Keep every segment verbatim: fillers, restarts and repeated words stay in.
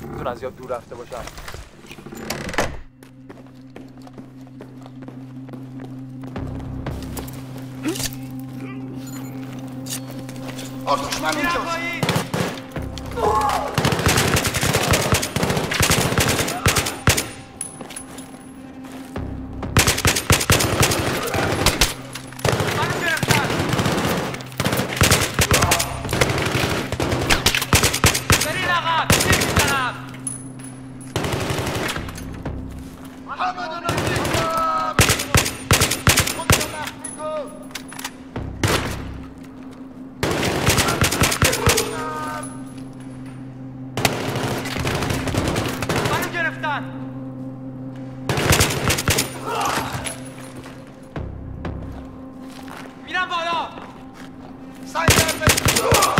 میتونن زیاد دور رفته باشن. آه دشمن اونجاست. میرم بالا. سعی کرد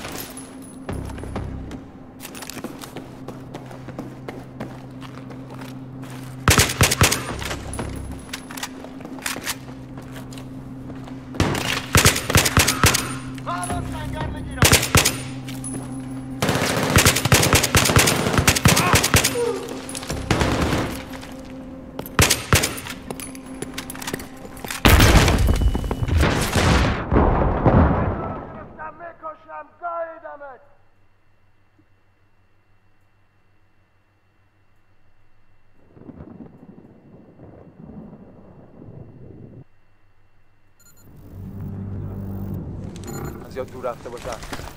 زیاد دور رفته باشن.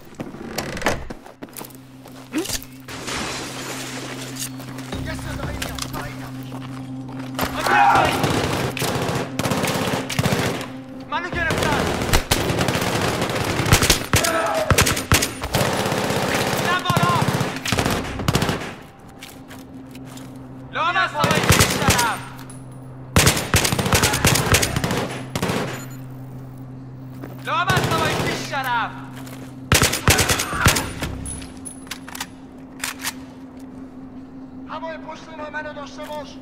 منو گرفتن. نه بالا. لام از هوای پیش طرف. لام از هوای پیش طرف. هوای پشت ما منو داشته باش.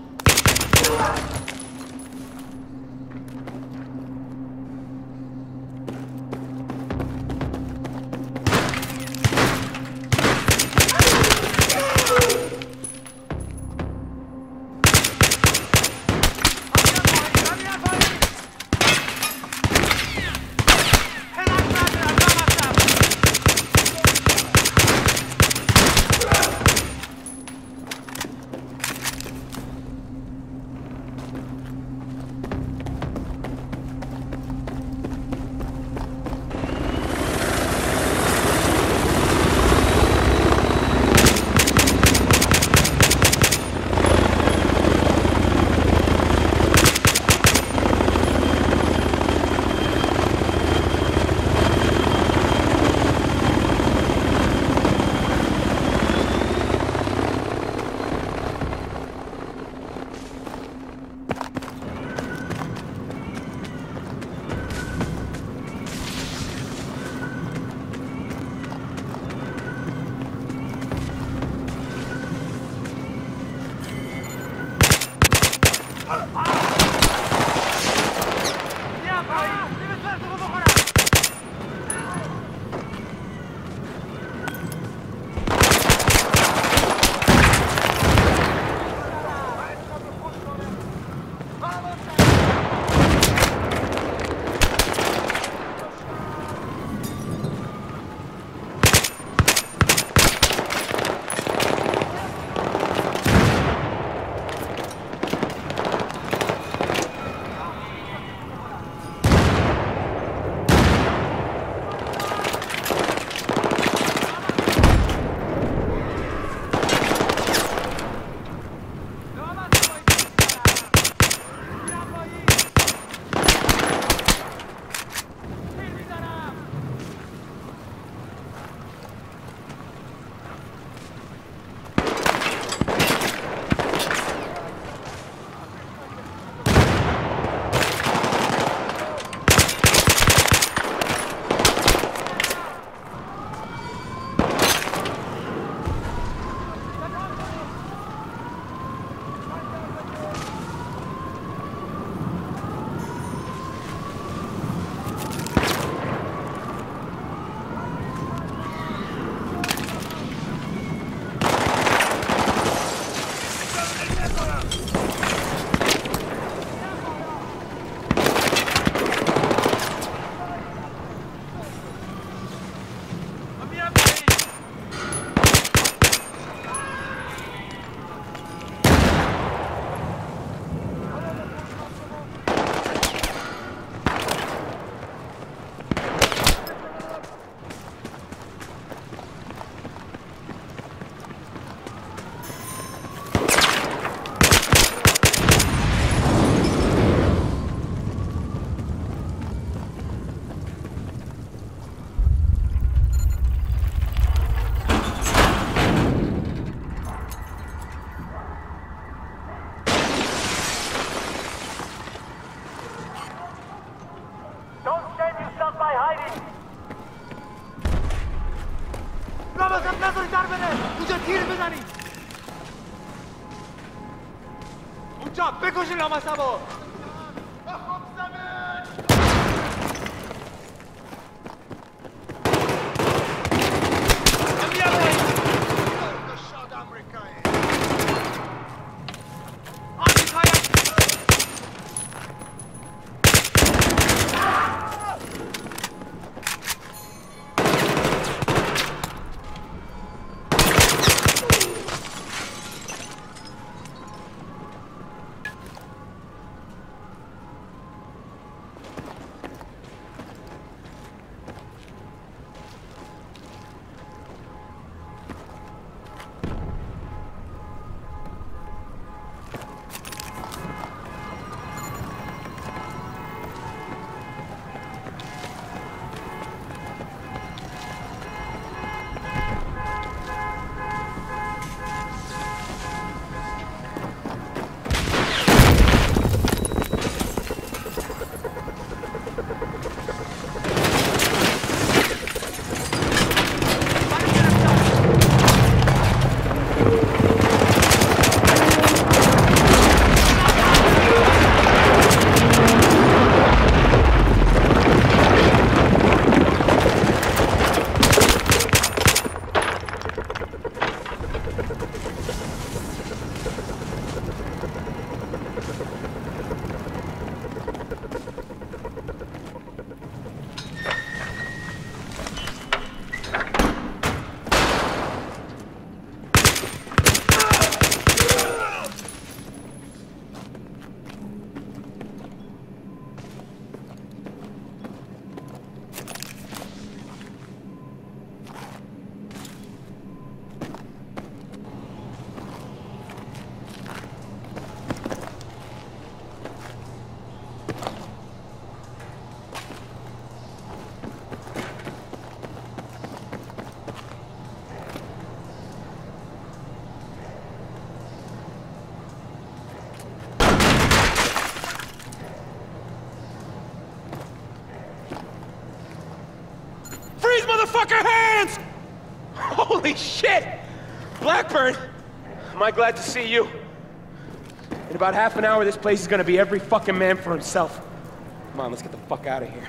تیر بزنید. اونجا بکشین لامصبا. بخواب زمین. شاد آمریکایی. آمریکایی. Motherfucker hands! Holy shit! Blackburn! Am I glad to see you? In about half an hour, this place is gonna be every fucking man for himself. Come on, let's get the fuck out of here.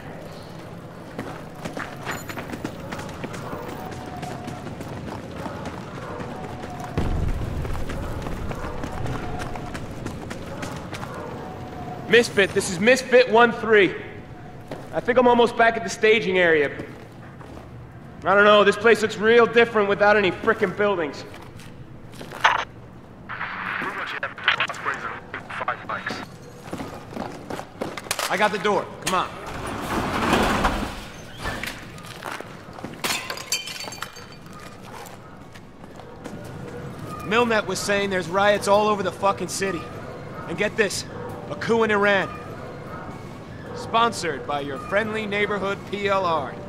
Misfit, this is Misfit one three. I think I'm almost back at the staging area. I don't know, this place looks real different without any frickin' buildings. I got the door, come on. Milnet was saying there's riots all over the fucking city. And get this, a coup in Iran. Sponsored by your friendly neighborhood P L R.